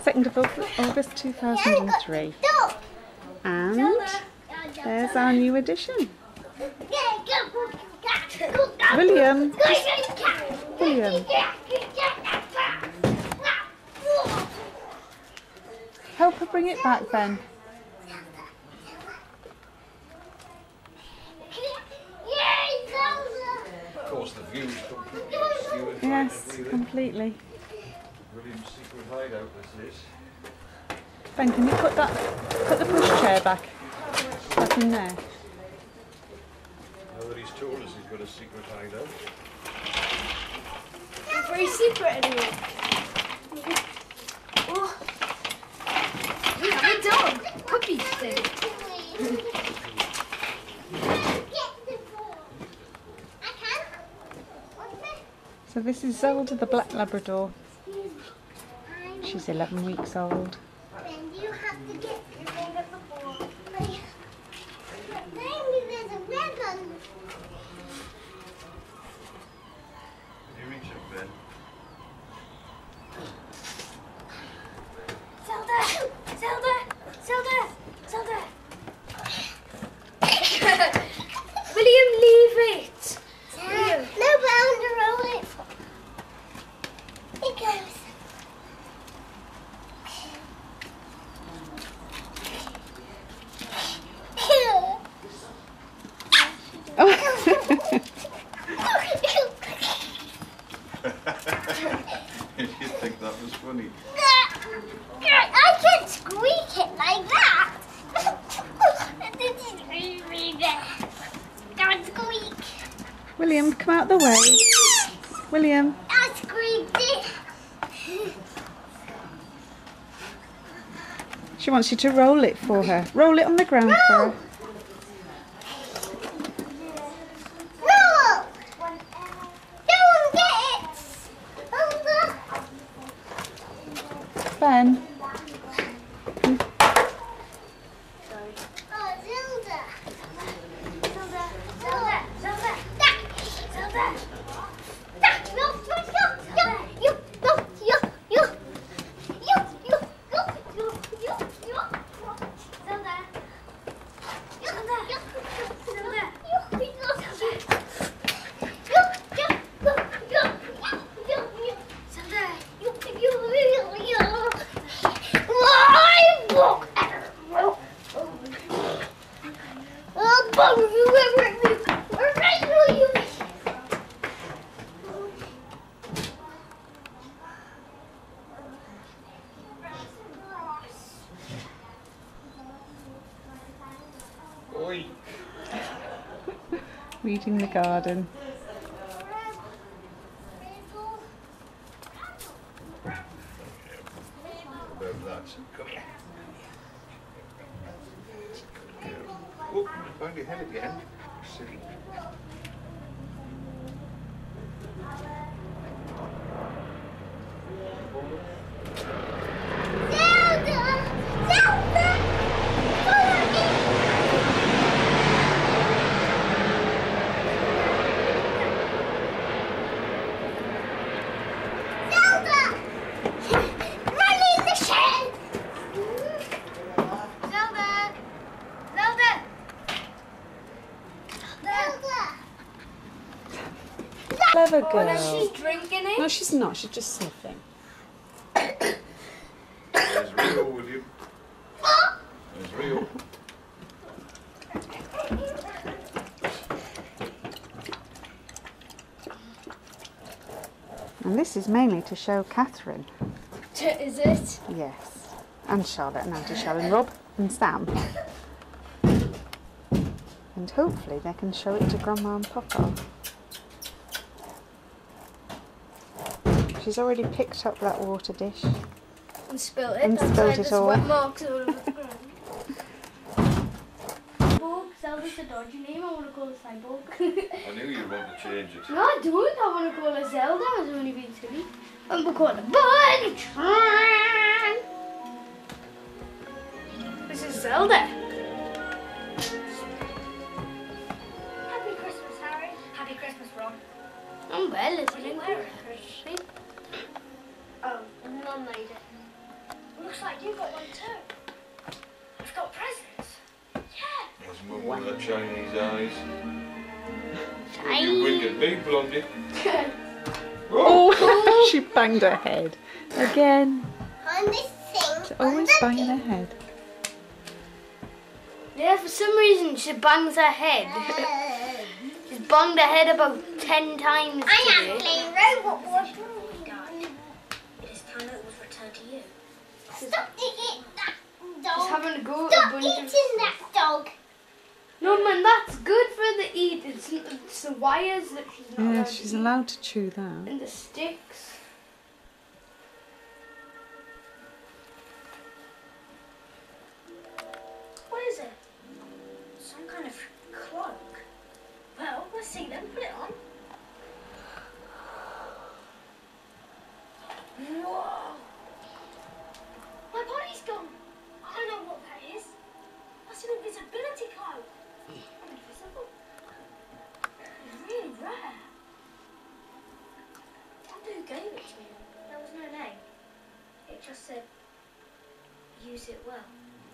2nd of August 2003. And there's our new addition. William. William. Help her bring it back, Ben. Of course, the views completely. Yes, completely. William's secret hideout, this is. Ben, can you put the pushchair back in there? Now that he's told us he's got a secret hideout. It's very secret anyway. Oh. We have a dog. Puppy thing. So this is Zelda the Black Labrador. She's 11 weeks old. You have to get your finger before. Maybe there's a red one. Can you reach up, Ben? Zelda! Zelda! Zelda! Zelda! William, leave it! No, but I want to roll it. It goes. You think that was funny? I can squeak it like that. Don't squeak. William, come out the way. William. I squeaked it. She wants you to roll it for her. Roll it on the ground for her. Roll. Don't get it. Hold up. Ben. Oh, Zelda. Zelda! Zelda! Zelda! Zelda! Oi! Weeding the garden. About that. Come here. Oh, you found your head again. Silly. Clever Oh, girl. and she's drinking it? No, she's not. She's just sniffing. There's Rio with you. There's Rio. And this is mainly to show Katherine. Is it? Yes. And Charlotte and Auntie Sharon, Rob and Sam. And hopefully they can show it to Grandma and Papa. She's already picked up that water dish. And spilled it. And That's spilled why it there's all. wet marks all over the ground. Cyborg, Zelda's a dodgy name. I want to call her Cyborg. I knew you'd want to change it. No, I don't. I want to call her Zelda. I was only being silly. I'm going to call her Bunny. This is Zelda. Happy Christmas, Harry. Happy Christmas, Ron. Oh, well, it's a little Christmas. Oh, Mum made it. Chinese eyes. Shiny. You wink at me, Blondie. Oh, she banged her head. Again. On this thing. She's always banging her head. Yeah, for some reason she bangs her head. She's banged her head about 10 times I am today. playing robot war. It is time it was returned to you. Stop eating that She's dog. having to go to a Stop bunch eating of... that dog. No man, that's good for the eat. It's the wires that she's not Yeah, allowed she's to eat. allowed to chew that. And the sticks. What is it? Some kind of cloak. Well, let's see then. Put it on. Whoa! My body's gone. I don't know what that is. That's an invisibility cloak. I'm invisible. It's really rare. I wonder who gave it to me. There was no name. It just said, use it well.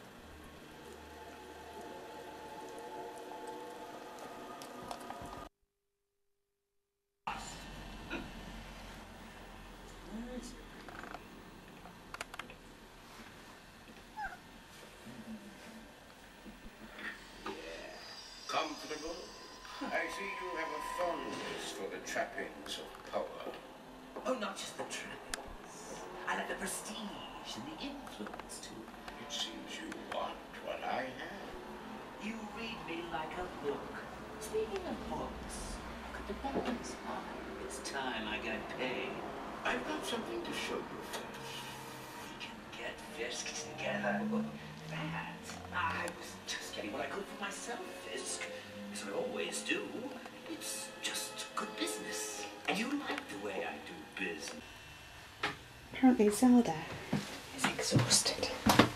Comfortable? I see you have a fondness for the trappings of power. Oh, not just the trappings. I like the prestige and the influence too. It seems you want what I have. You read me like a book. Speaking of books, look at the balance line. It's time I got paid. I've got something to show you first. We can get Fisk together. That? I was just getting what I could for myself, Fisk. As I always do. It's just good business. And you like the way I do business. Apparently Zelda is exhausted.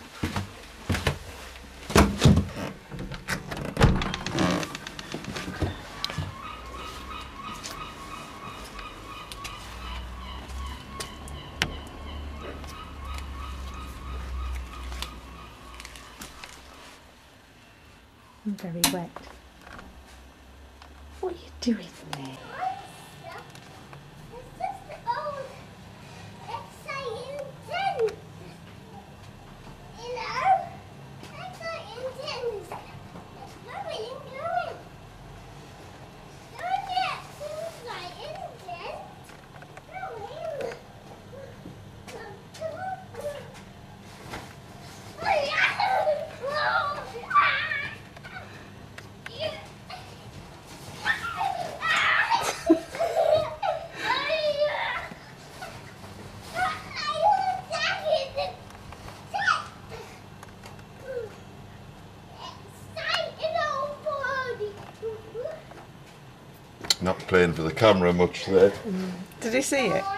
I'm very wet. What are you doing there? It's just an old exciting thing. You know? Exciting things. It's very enjoying. Don't get too excited again. Not playing for the camera much there. Did you see it?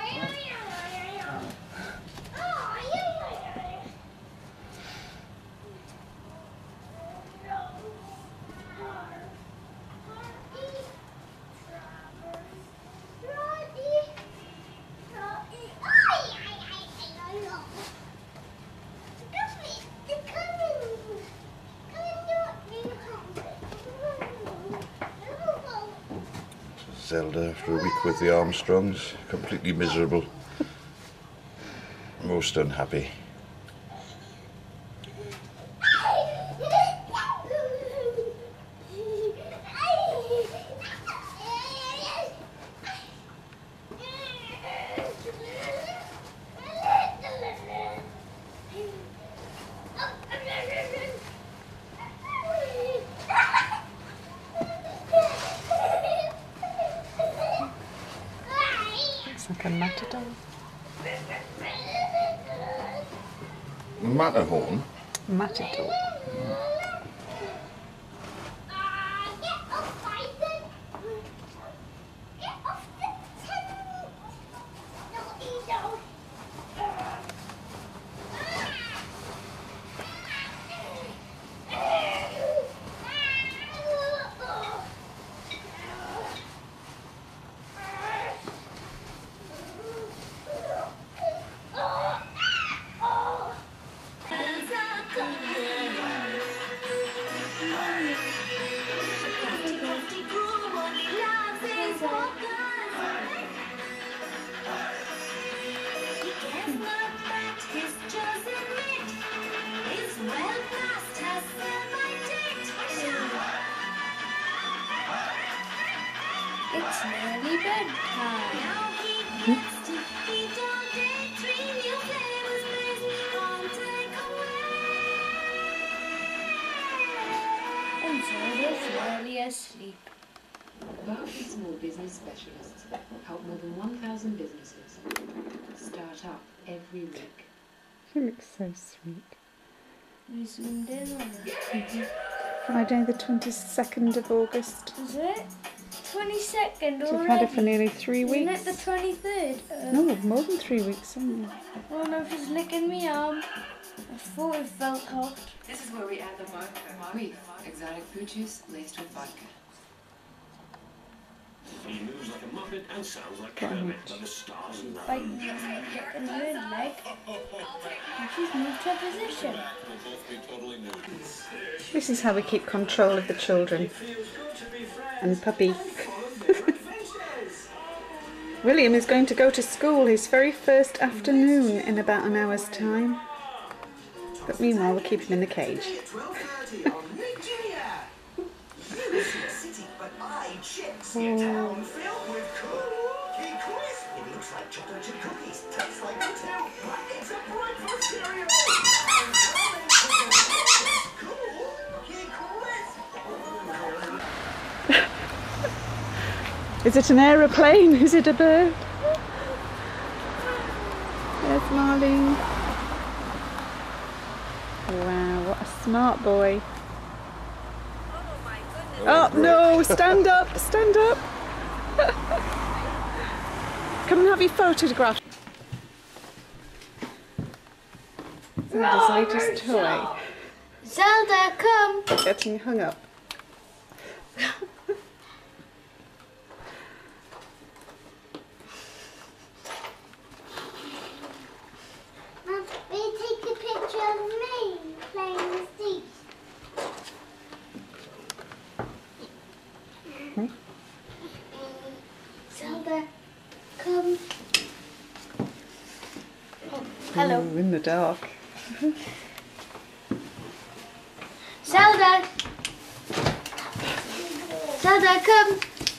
Zelda, after a week with the Armstrongs, completely miserable. Most unhappy. It's like a matador. Matterhorn? Matador. And Zelda's really asleep. Barclays Small Business Specialists help more than 1,000 businesses start up every week. She looks so sweet. We zoomed in on her. Friday the 22nd of August. Is it? 22nd already? We've had her for nearly 3 Isn't weeks. it the 23rd? No, more than 3 weeks, haven't we? Oh no, she's licking me arm. I thought it felt hot. This is where we add the Reef, exotic fruit juice laced with vodka. He moves like a muppet and sounds like Kermit, but the stars and Biting her and licking her leg. And she's moved her position. This is how we keep control of the children. And puppy. William is going to go to school his very first afternoon in about an hour's time. But meanwhile, we'll keep him in the cage. Town filled with cookie crisp. It looks like chocolate chip cookies. Tastes like them too. But it's a breakfast cereal. Cookie crisp. Is it an aeroplane? Is it a bird? There's Marlene. Wow, what a smart boy. Oh no, stand up, stand up. Come and have your photograph. Zelda's latest toy. Zelda, come! Getting hung up. Mum, will you take a picture of me playing with these? Zelda, come. Oh, hello. Ooh, in the dark. Zelda! Zelda, come!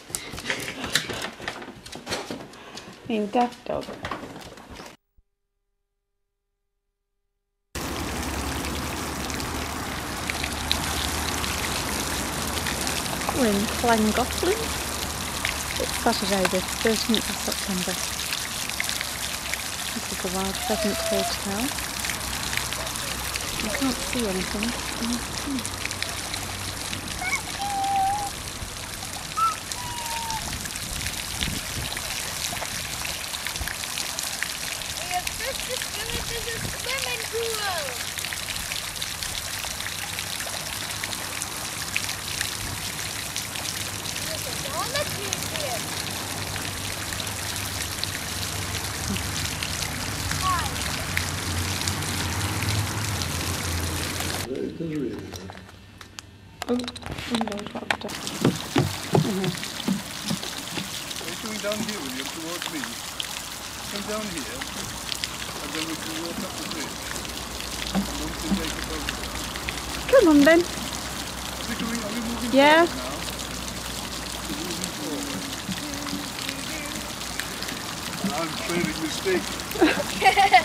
In Daft Dog. We're in Llangollen. It's Saturday the 13th of September. This is the Wild Pheasant Hotel. You can't see anything. We have just discovered there's a swimming pool. There's a dollar here. Oh, Lord, what have I done? What are you doing down here, William, towards me? Come down here, and then we can walk up the bridge. And then we can take a photograph. Come on then. Are we moving Yeah. forward now? We're moving forward. And I'm trailing mistakes.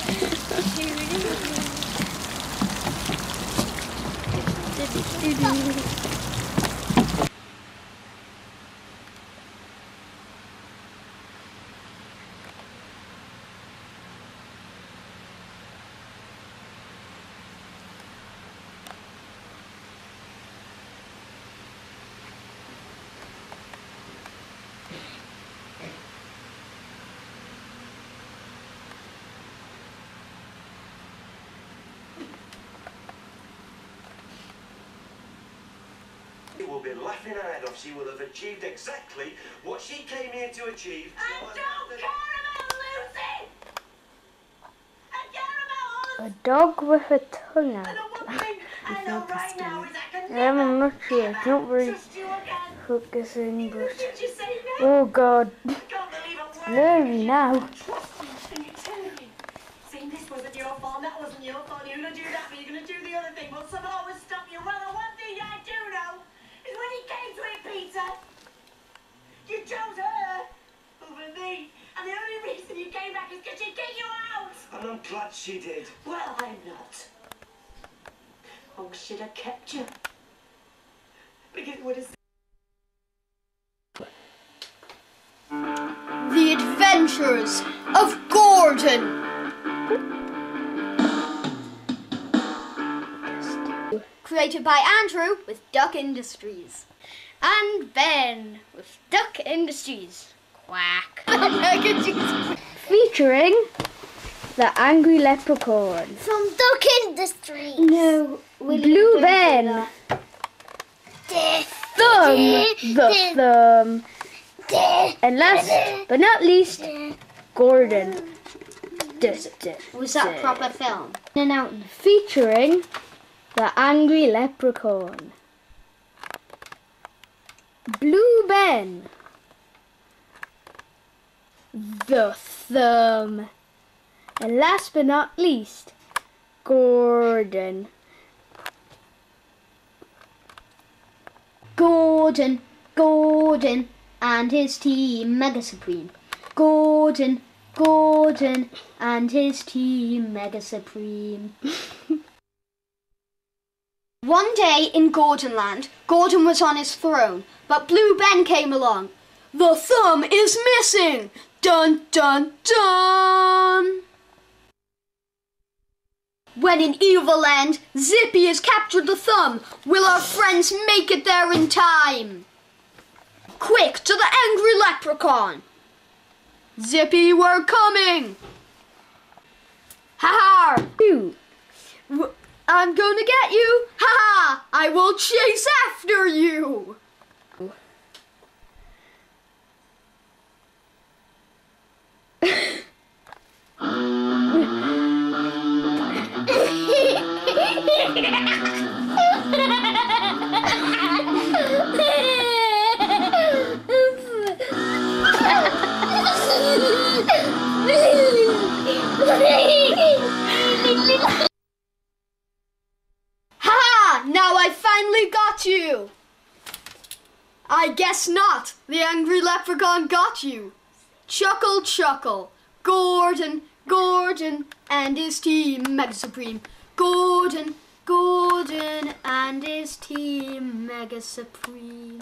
Will be laughing her head off. She will have achieved exactly what she came here to achieve. I don't care about losing! I care about us! A dog with a tongue out. And the one thing I know right now is I can I'm not sure. never Don't worry. trust you again. Focusing, but... Did you say no? Oh God. I can't believe a word. Blurry now. Trust me, and you're telling me. Saying this wasn't your fault, that wasn't your fault. You're going to do that, but you're going to do the other thing. But someone always stop you. Well, the one thing I do know is when he came to it, Peter, you chose her over than me. And the only reason you came back is because she kicked you out. I'm not glad she did. Well, I'm not. Oh, should have kept you. Because it would have... The Adventures of Gordon. Created by Andrew with Duck Industries. And Ben with Duck Industries. Quack. Featuring the Angry Leprechaun. From Duck Industries. No, Blue Ben. Thumb. The Thumb. And last but not least, Gordon. Was that proper film? And out featuring the Angry Leprechaun, Blue Ben, the Thumb, and last but not least, Gordon. Gordon and his team Mega Supreme. Gordon and his team Mega Supreme. One day in Gordonland, Gordon was on his throne, but Blue Ben came along. The thumb is missing! Dun dun dun! When in Evil Land, Zippy has captured the thumb. Will our friends make it there in time? Quick, to the Angry Leprechaun! Zippy, we're coming! Ha-ha! I'm gonna get you! Ha-ha! I will chase after you! Ha! Now I finally got you! I guess not. The Angry Leprechaun got you. Chuckle, chuckle. Gordon and his team Mega Supreme. Gordon and his team Mega Supreme.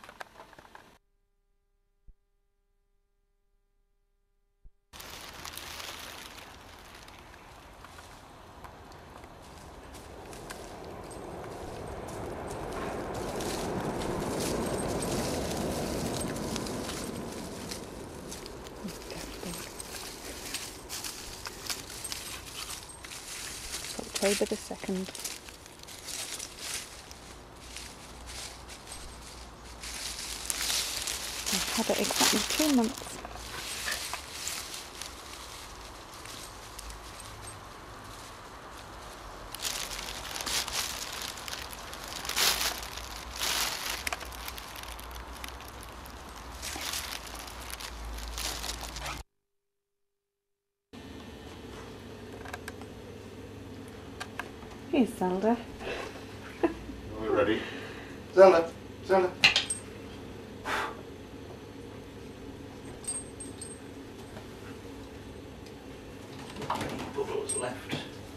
October the 2nd. I've had it exactly 2 months. Here's Zelda. Are we ready? Zelda! How many bubbles left?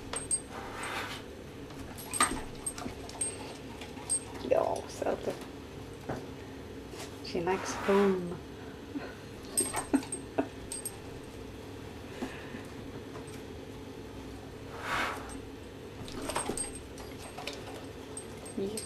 Oh, Zelda. She likes home. Yuck.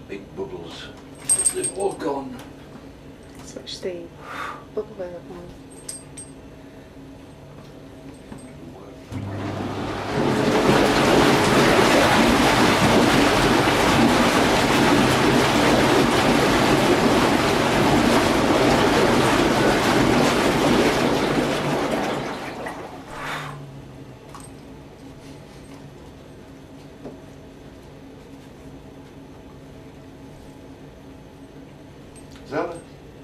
big bubbles. They've all gone. Switch the bubble wrap on. Zelda?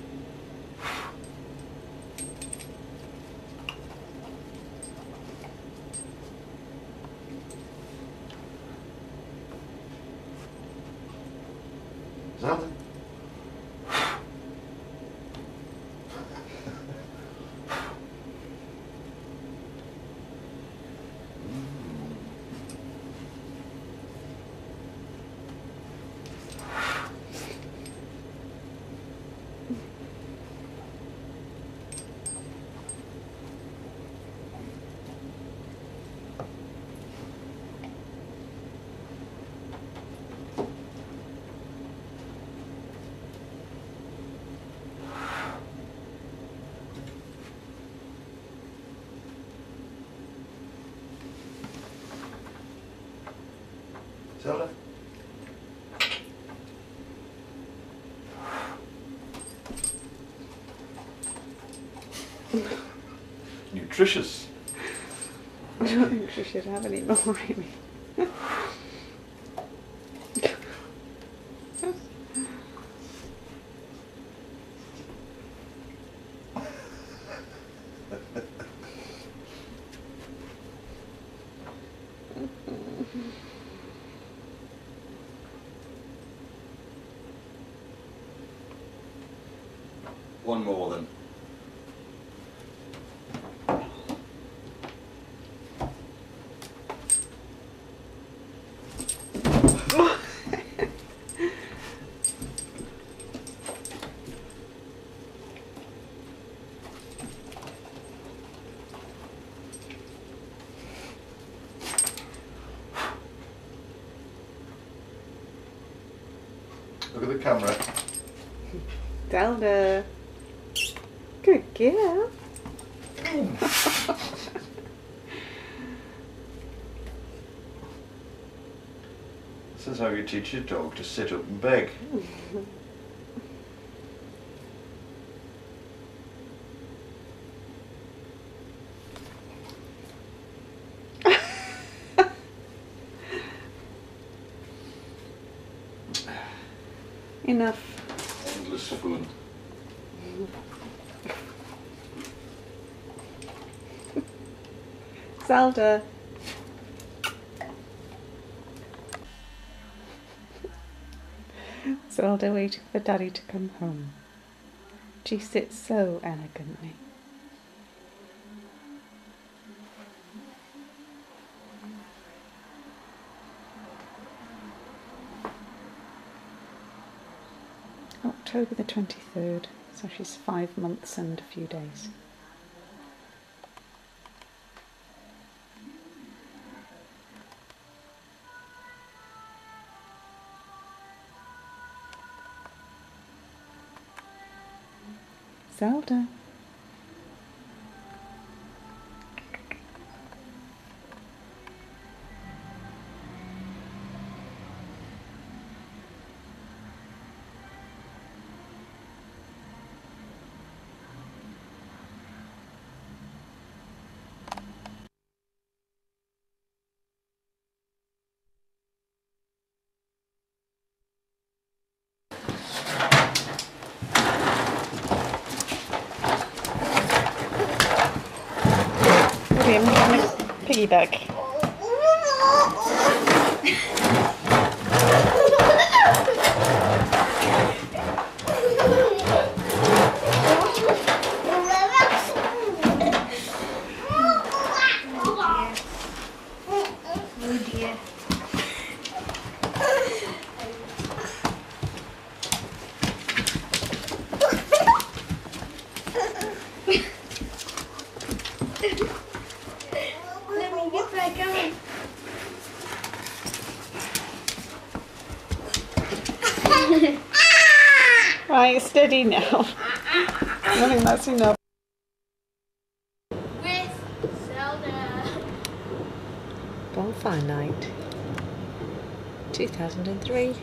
Zelda? Zelda? Nutritious. I don't think she should have any more, Amy. One more then. Look at the camera. Zelda. Good girl. This is how you teach your dog to sit up and beg. Enough. Endless fun. Zelda. Zelda waiting for Daddy to come home. She sits so elegantly. October the 23rd, so she's 5 months and a few days. Zelda. William, having a piggyback. Right, steady now. I think that's enough. With Zelda. Bonfire Night 2003.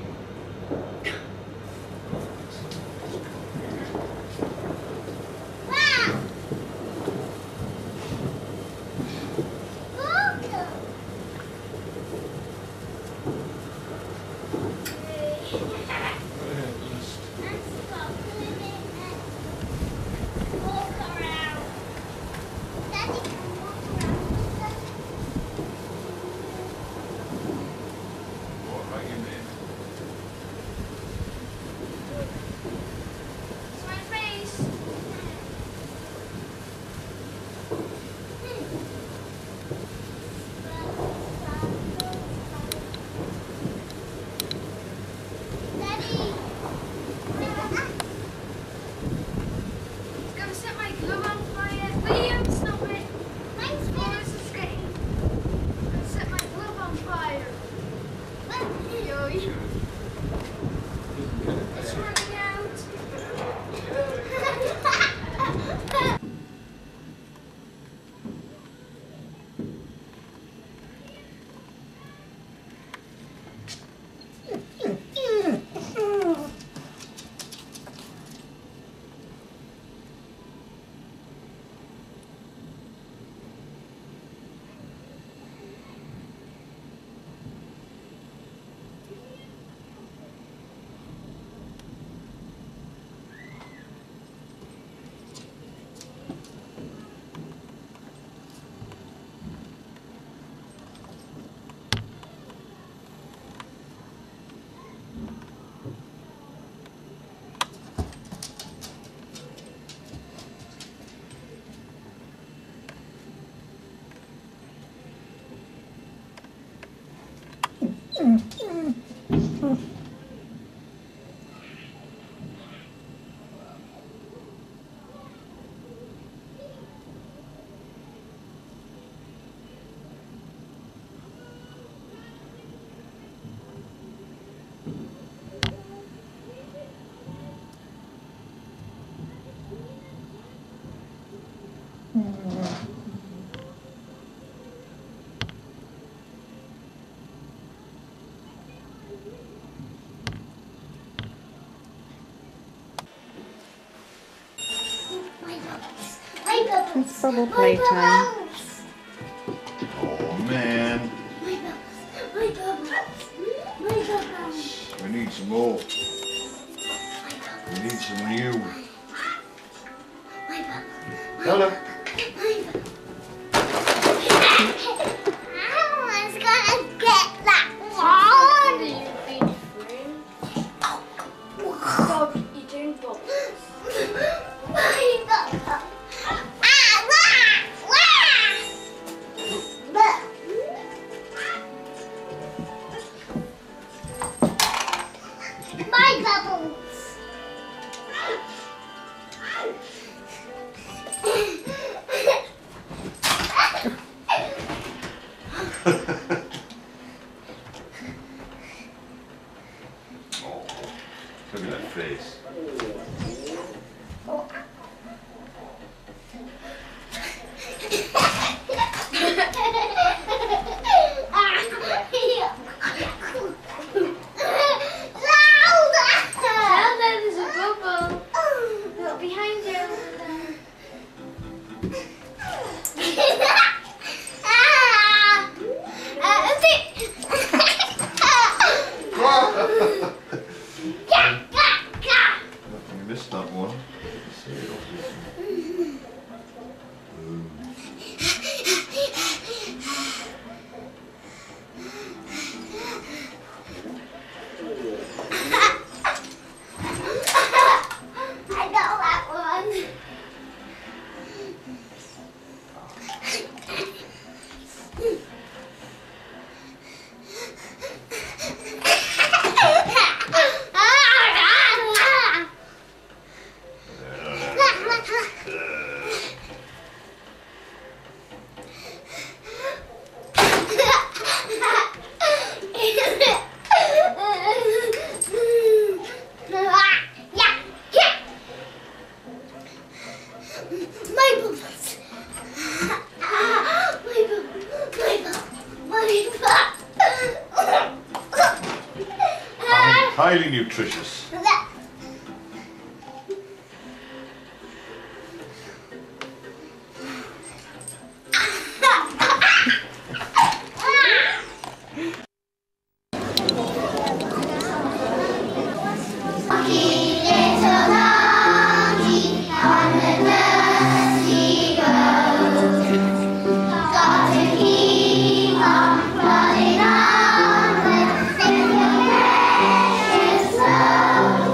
It's bubble playtime. Oh man, My bubbles. we need some more. We need some new. Zelda. I was gonna get that one. Bob, you're doing bubbles. My bubbles. My bubbles. Oh, look at that face. There's a bubble. Look behind you. You missed that one. I got that one. nutritious. Got to keep on running on with singing precious love.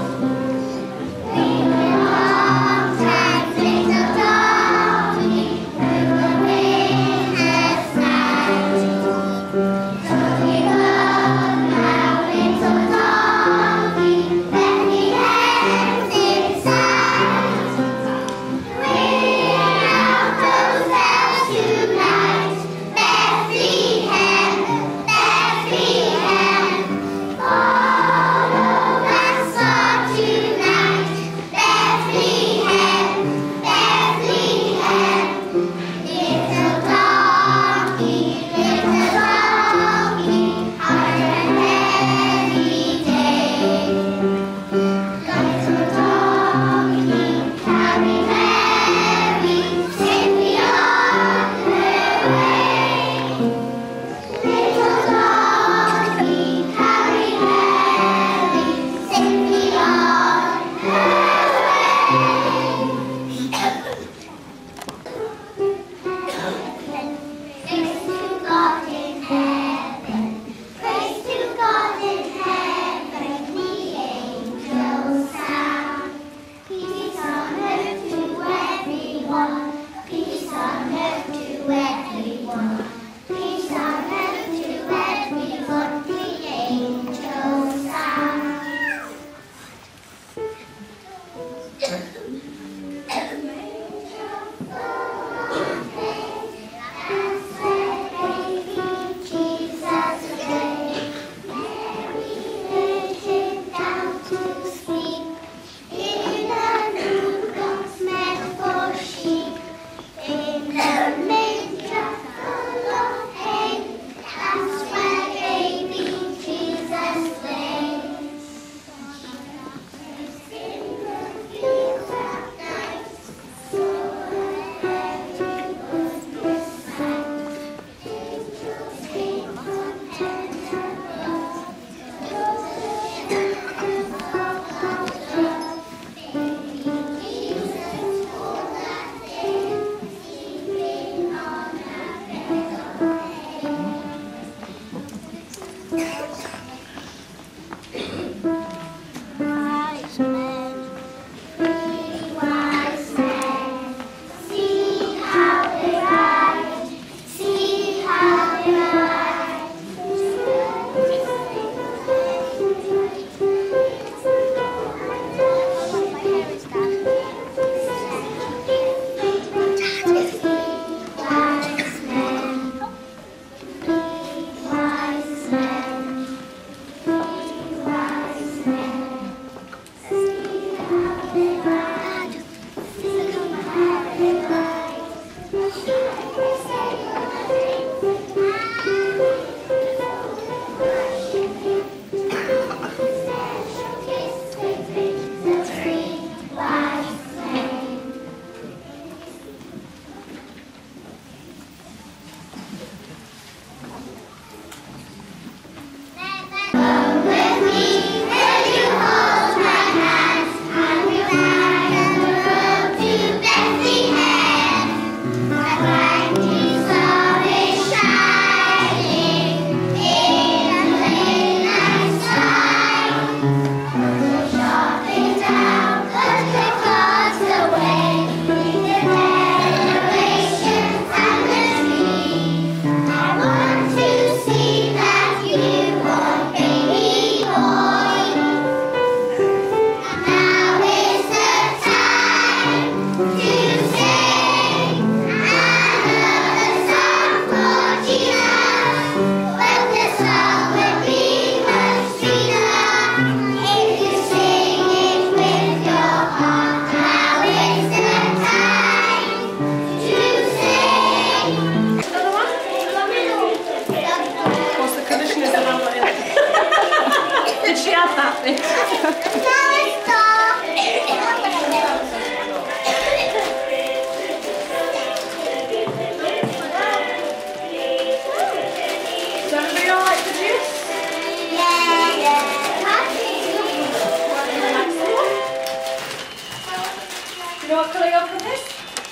what colour your pen is?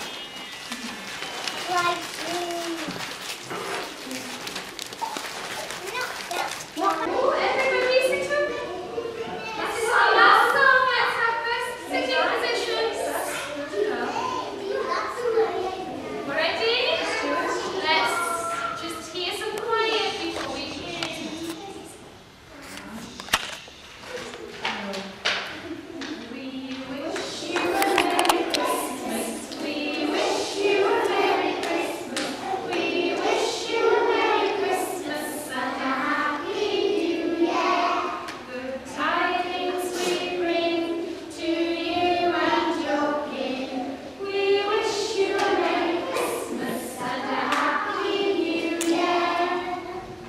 Light blue. Oh, everybody sit up. This is our last song. Let's have first sitting positions. We're ready? Let's just hear some quiet before we begin. We wish you a Merry Christmas. We wish you a Merry Christmas. We wish you a Merry Christmas and a Happy New Year. Good tidings we bring to you and your kin. We wish you a Merry Christmas and a Happy New Year.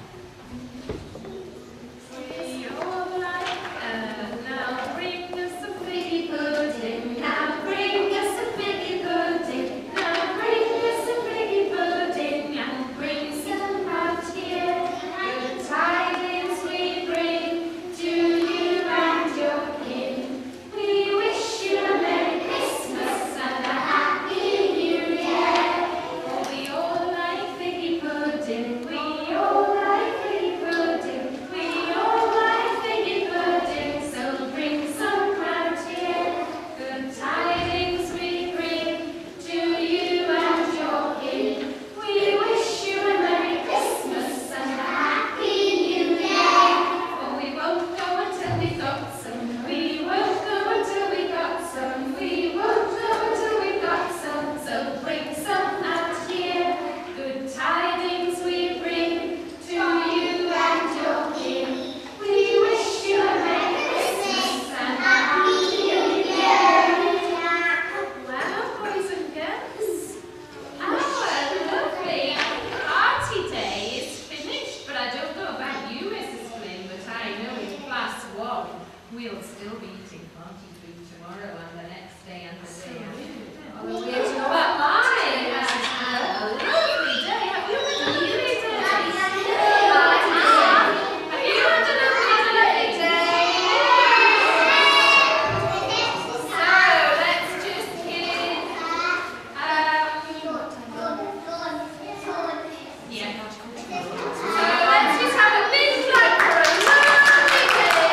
We all like now bring us a figgy pudding. Now bring us a figgy pudding. Now bring us a figgy pudding and bring some out here. Good tidings we bring to you and your kin. We wish you a Merry Christmas and a Happy New Year. For we all like figgy pudding. We all like figgy pudding. We all like figgy pudding. So bring some round here. Good tidings we bring to you and your kin. We wish you a Merry Christmas and a Happy New Year. For we won't go until we've got some. We won't go until we got some. We won't go until we've got some. So bring some out here. Good tidings we bring to you and your kin. We wish you a Merry Christmas and a Happy New Year. Well, boys and girls, our lovely party day is finished, but I don't know about you, Mrs. Flynn, but I know in class 1 we'll still be eating party food tomorrow and the next day and the day after. But I had a lovely day. Have you had a lovely day? Have you had a lovely day? So let's just get yeah. So let's just have a big flag for a lovely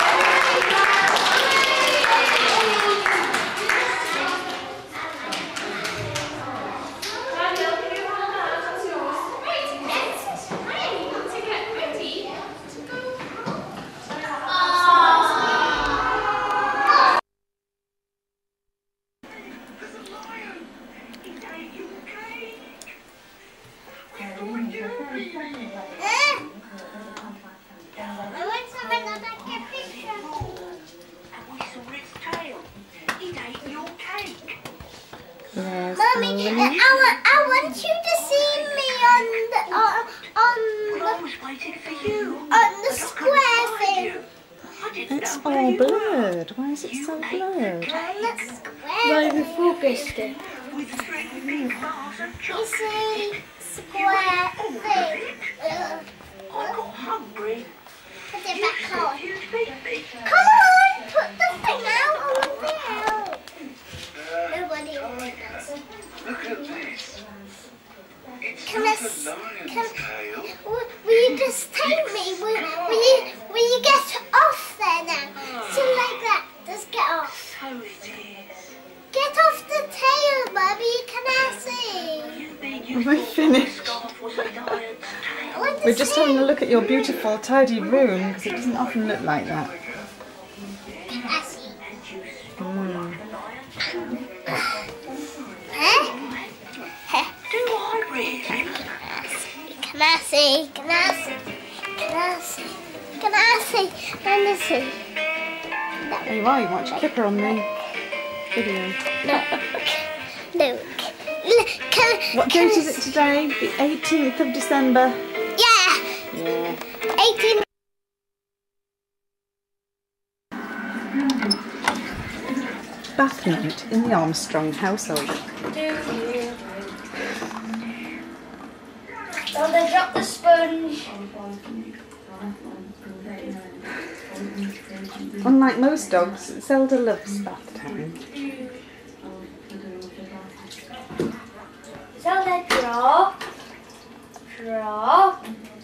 Daniel, can you hold that? That's yours. Right, next time to get ready to go home. There's a lion. He ate your cake. We thought you'd be I want some another picture. And we saw its tail. It ate your cake. Yes, Mommy, Halloween. I want you to see me We always waited for you. on the square thing. It's all blurred. Why is it so blurred? On the square thing. focused it. With 3 big bars of You chocolate. see, square thing. I got hungry. Put it back on. You'd feed me. Come on, put the thing out on there. Nobody does. Look at this. It's Can not I s- a lion's can- tail. Will you just take me? Will you get off there now? So like that. Just get off. So it is. Get off the tail, Mummy. Can I see? You mean Are you we thought my finished? scarf was a lion's I tail? want to We're just see. having a look at your beautiful, tidy room because it doesn't often look like that. Can I see? And you smell like a lion's tail. Huh? Do I really? Can I see? Can I see? Can I see? Can I see? Let me see. There you are, you watch Kipper on the video. Look. What date is it today? The 18th of December. Yeah. Yeah. 18. Bath night in the Armstrong household. Zelda, drop the sponge. Unlike most dogs, Zelda loves bath time. Zelda, draw. Draw.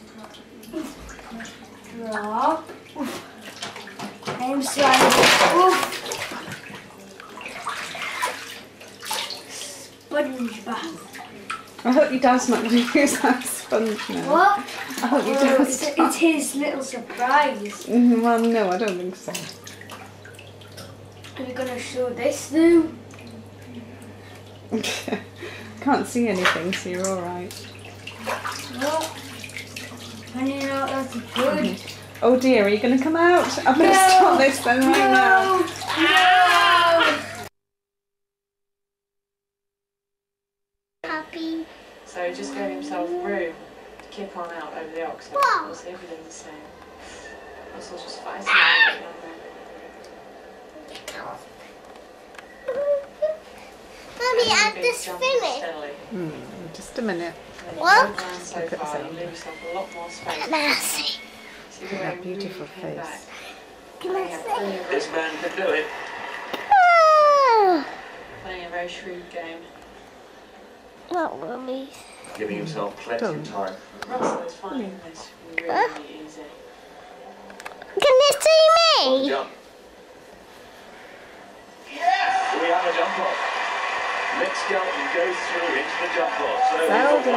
Draw. I'm sliding. Sponge bath. I hope your dad's not going to use that sponge now. What? I hope your dad's It's his little surprise. Well, no, I don't think so. Are you going to show this now? Can't see anything, so you're alright. What? Finding out that's good. Oh dear, are you going to come out? I better stop this then right now. No! Happy. So he just gave himself room to kick on out over the oxen. Wow. We'll see if he does the same. This was just fascinating. Mummy, I've just finished. Just a minute. What? So far, you leave yourself a lot more space. Can I see? See the way That he beautiful really came face. back. Can I see? This man can do it. Ah! Playing a very shrewd game. Not Mummy. Giving himself plenty of time. Russell is finding this really easy. Can you see me? Jump. We have a jump off. Let's go and go through into the jump off. So Zelda.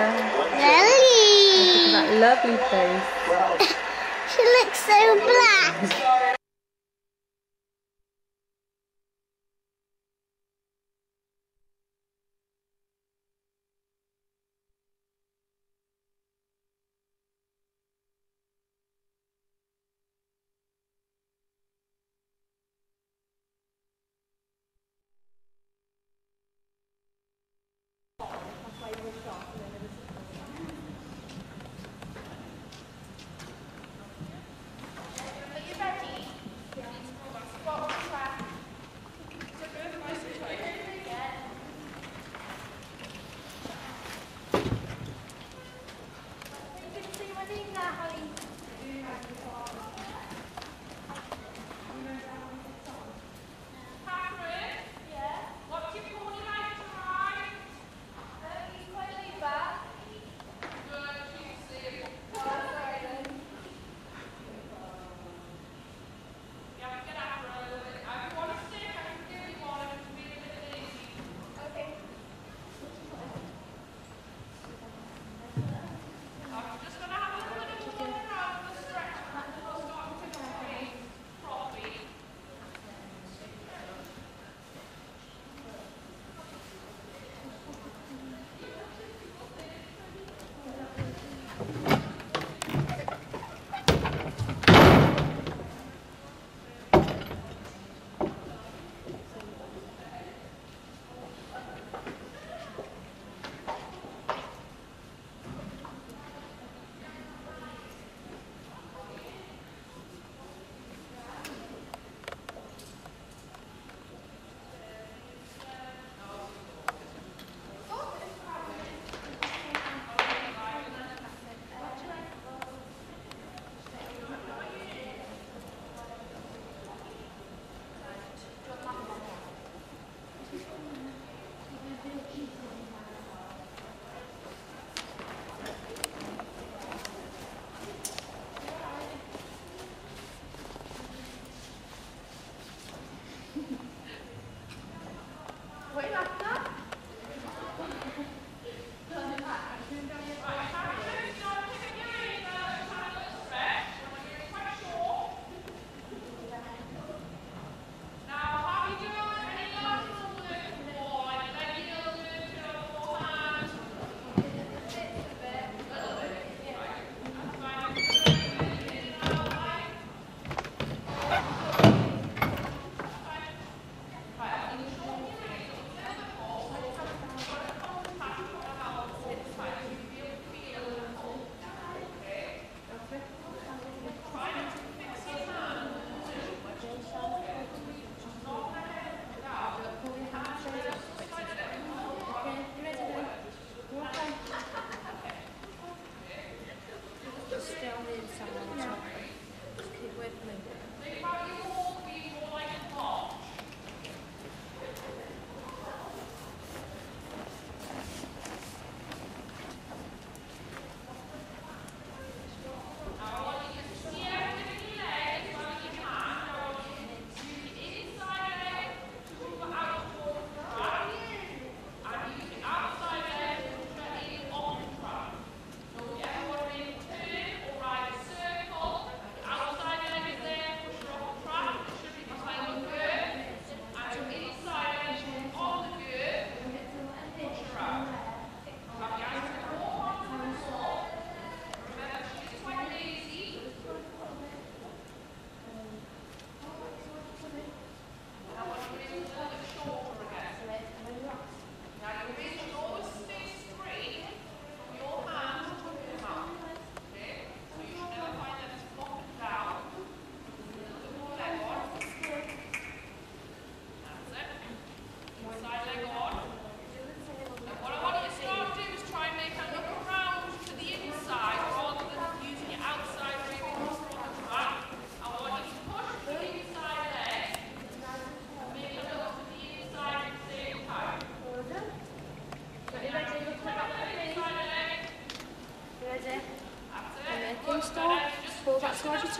Lily. Look at that lovely face. well, She looks so black.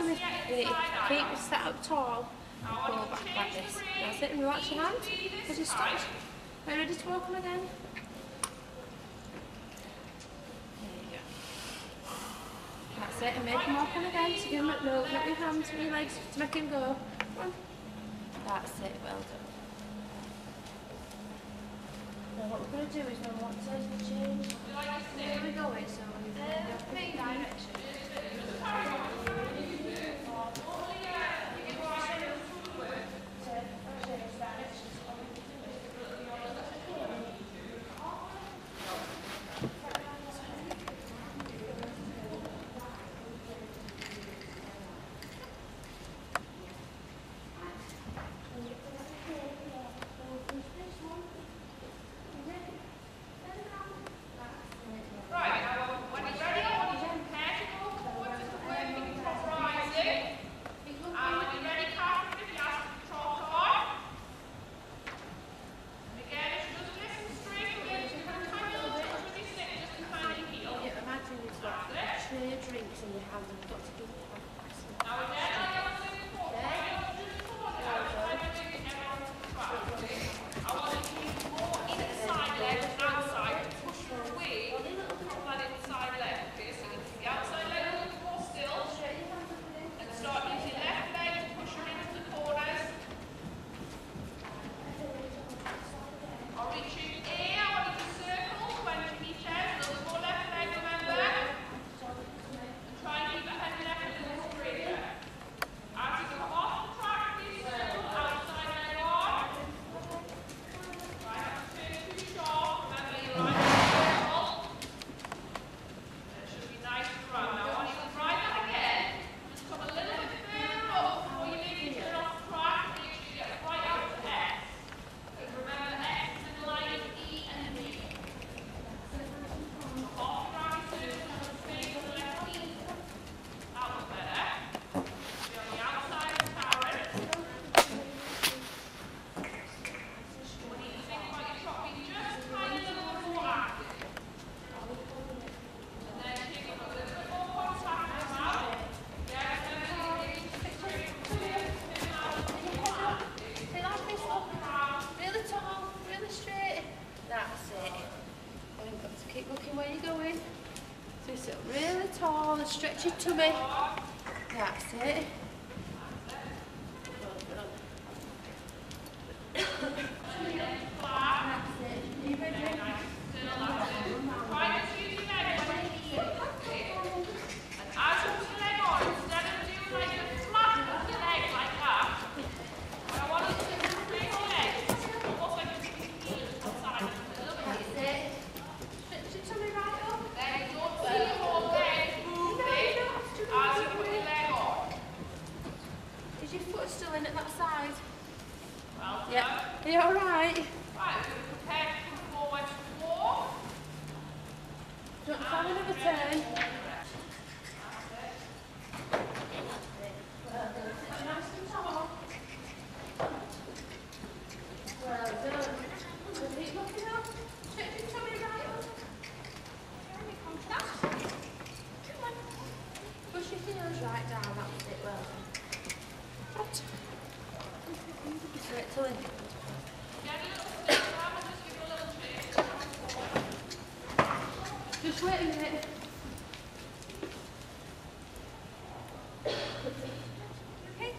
Keep it set up tall. Pull back like this. That's it, and relax your hand. As you start. Are you ready to walk on again? There you go. That's it, and make him walk on again. So give him no, not your hands, with your legs to make him go. Come on. That's it, well done. Now what we're going to do is when we want to change, where we're going, so we're going to go in direction. Stretch your tummy. That's it. Are you alright? Right, prepare to come forward to walk. Do you want to have another turn? Nice and tall. Well done. Keep looking up. Stretch your tummy right up. Come on. Push your heels right down. That's it. Well done. What? Straight to in. Just wait a minute. Okay.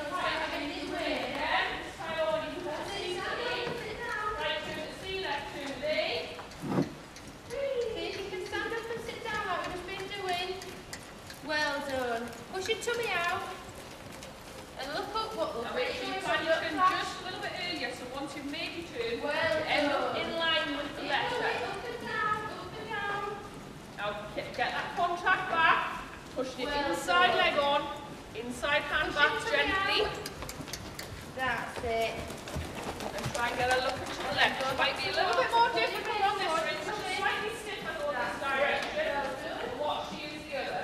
Well done. Push your tummy out and look up what looks like. You can just a little bit earlier, so once you've made your turn, end up in line with the letter. Now get that contact back, push the inside leg on, inside hand back gently. That's it. And try and get a look to the left. It might be a little bit more difficult on this one, it's slightly stiffer on this direction. Watch use the other.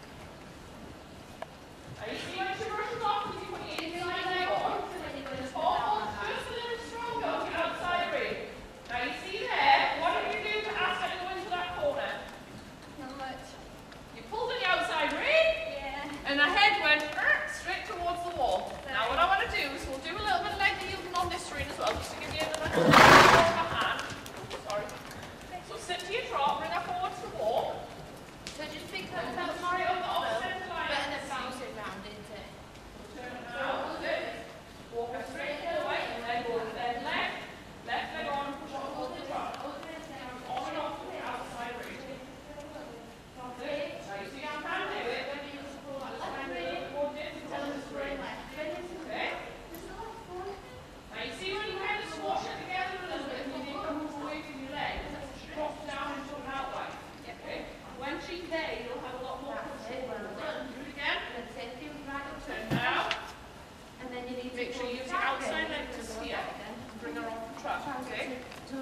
Now you see when she brushes off, you put your inside leg on. Almost just a little stronger on your outside ring. Now you see there, what did you do to ask her to go into that corner? Not much. You pulled on the outside ring, and her head went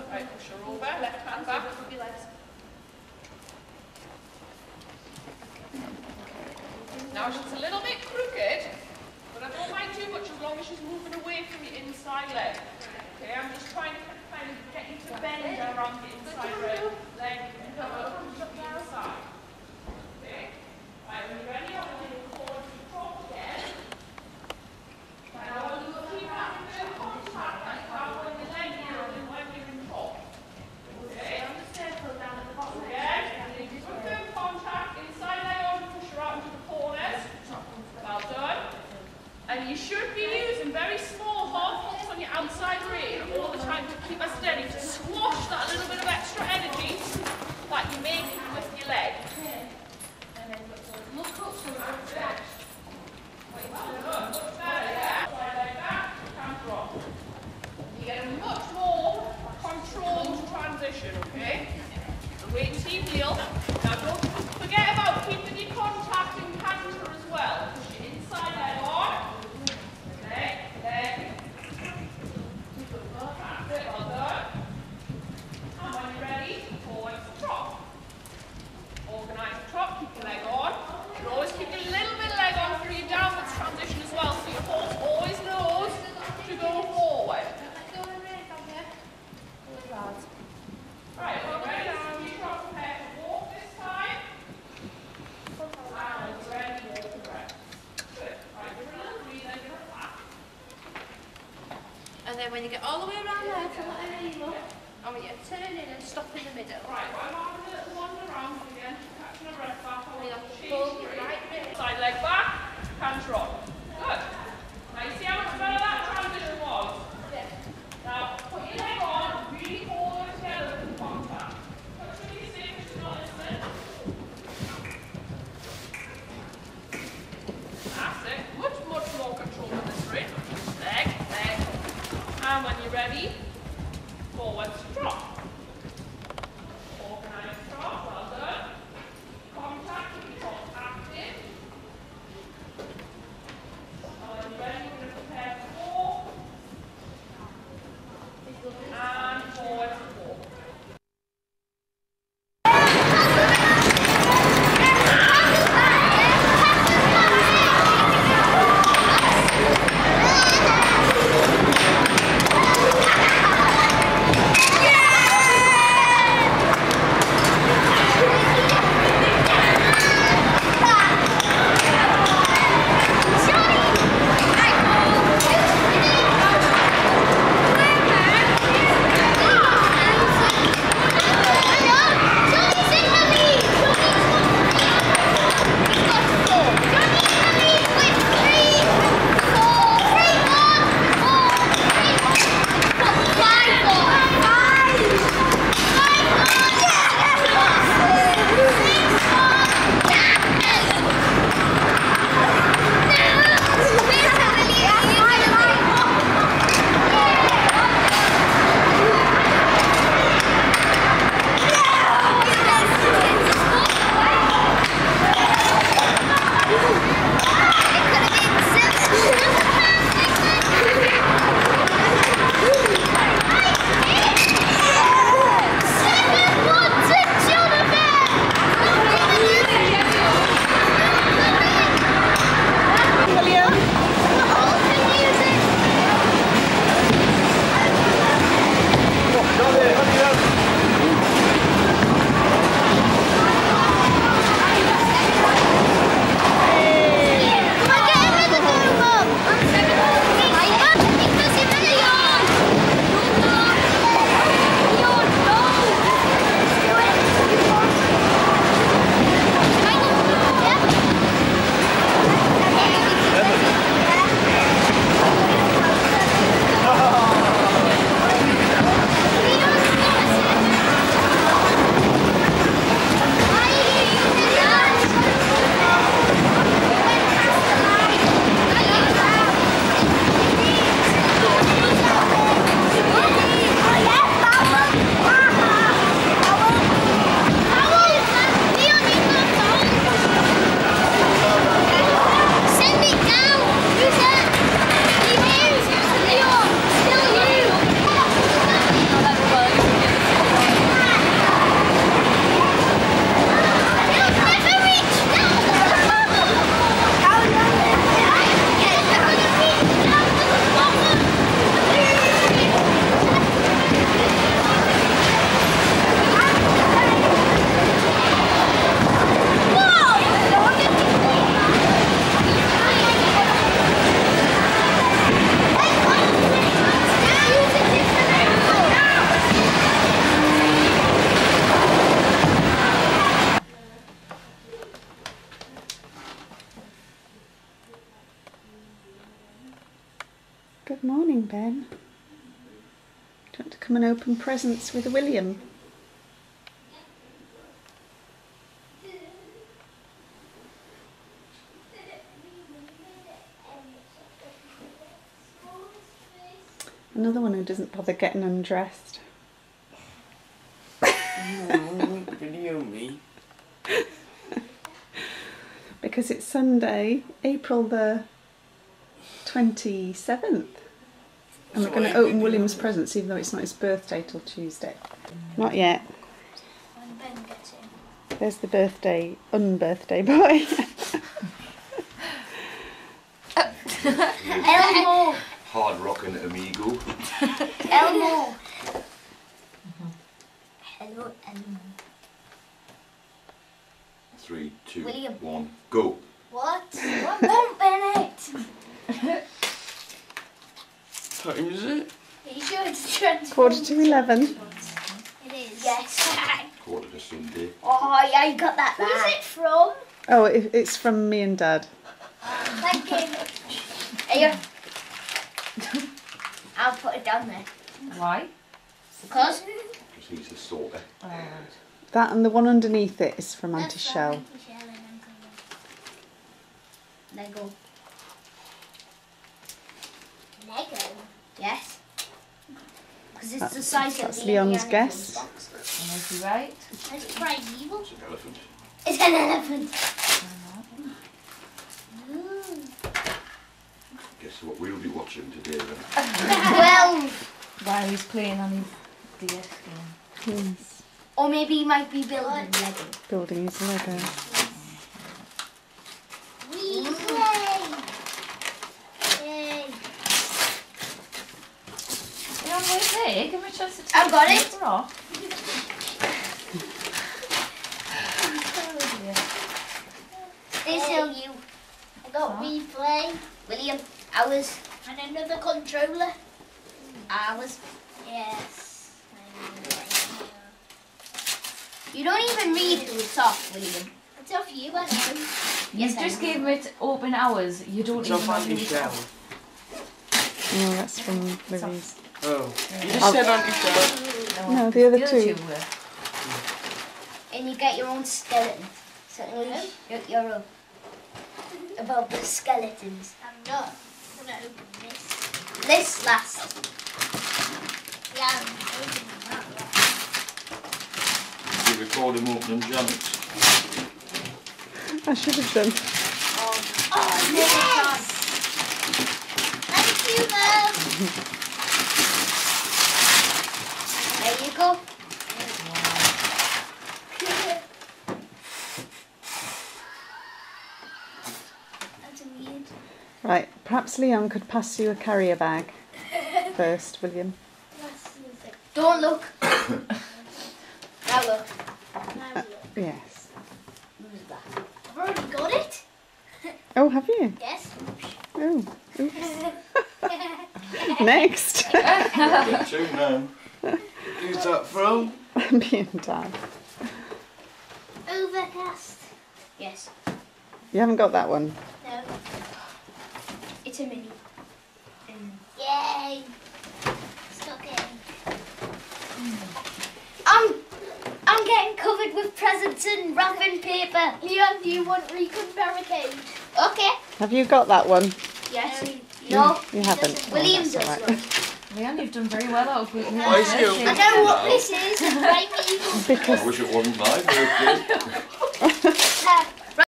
Right, push her over, left hand back. Now she's a little bit crooked, but I don't mind too much as long as she's moving away from the inside leg. Okay, I'm just trying to kind of get you to bend around the inside leg and come up to the inside. Okay, right, when you're ready, I'm going to go forward to the top again. And I want you to keep that good contact like that when the leg down and when you're in top. Okay, on the circle down at the bottom. Again, good firm contact, inside leg on, push her out into the corners. Well done. And you should be using very small half pulls on your outside rein all the time to keep her steady, to squash that little bit of extra energy that you're making with your leg. And then look up to the back. Much better, yeah. Side leg back, hand drop. You get a much more controlled transition, okay? And wait until you feel. Now don't forget about keeping your contact and canter as well. Push your inside leg on. Leg. That's it, well done. And when you're ready, forward to trot. Organise the trot, keep your leg on. And always keep your little bit of leg on through your downwards transition as well, so your horse always knows to go forward. Right, well, ready now, you are prepared to walk this time. And ready, walk the rest. Good. Right, give her a little breathe, then give her a clap. And then when you get all the way around there to let her level, I want you to turn in and stop in the middle. Right, well, I'm having a little wander around again, catching her breath back. And you have to pull your right wrist. Side leg back, hand drop. Good. Now you see how much better that transition was? Yeah. Now, put your leg on, really hold it together with the contact. Touch with your stick if she's not listening. That's it. Much more control in this ring. Leg. And when you're ready, forward to drop. Organize drop, well done. Contact, keep your arms active. And when you're ready, we're going to prepare for walk. And forward to walk. Yeah! you want to come and open presents with William? Another one who doesn't bother getting undressed. Video me. Because it's Sunday, April the 27th. And we're going to open William's presents even though it's not his birthday till Tuesday. Not yet. When Ben gets in. There's the unbirthday boy. Elmo! Hard rocking amigo. Elmo! Hello, Elmo. 3, 2, William. 1, go. What? What won't Bennett? Time is it? Are you sure it's transformed? 11:45. It is. Yes. Quarter to Sunday. Oh, yeah, you got that back. Who's it from? Oh, it's from me and Dad. Thank you. Here. I'll put it down there. Why? Because? Because he's the sorter. That and the one underneath it is from Auntie Shell. Lego. Lego? Yes. Because it's the size of That's the Leon's Indiana guess. Jones box. Am I right? That's quite evil. It's an elephant. It's an elephant. Guess what we'll be watching today then? 12. While he's playing on his DS game. Yes. Or maybe he might be building Lego. Building his Lego. We play. Yay. You know, wait there. Give me a chance to take I've got the it. paper off. This is you. I got replay. William, ours. And another controller. Ours. Yes. You don't even read who it's off, William. It's off you, I know. You just gave it open hours. You don't It's even off know Auntie who it's Shell. off. No, that's from Louise. Oh. You just said Auntie Shell. No, the other two. were. And you get your own skeleton. So you're up about the skeletons. I'm not going to open this. This last. Yeah, I'm opening that last. You record him opening Janet's. I should have done. Oh, yes! Thank you, Mum. There you go. That's weird. Right, perhaps Leon could pass you a carrier bag first, William. Don't look. Now look. Yes. I've already got it. Oh, have you? Yes. Oh, oops. Next. Get two now. Who's that from? Me and Dad. Overcast. Yes. You haven't got that one? No. It's a mini. Yay. Stocking. I'm getting covered with presents and wrapping paper. Leon, do you want Recon Barricade? Okay. Have you got that one? Yes. No. You haven't. William Oh, does that's all right. Leon, you've done very well out of it. Why is he opening I know what this is. It's my evil. I wish it wasn't my birthday.